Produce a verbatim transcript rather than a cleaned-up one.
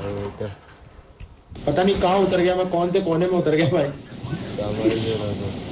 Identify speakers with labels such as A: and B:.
A: और क्या।
B: पता नहीं कहाँ उतर गया मैं, कौन से कोने में उतर गया भाई।
A: समझ नहीं रहा था।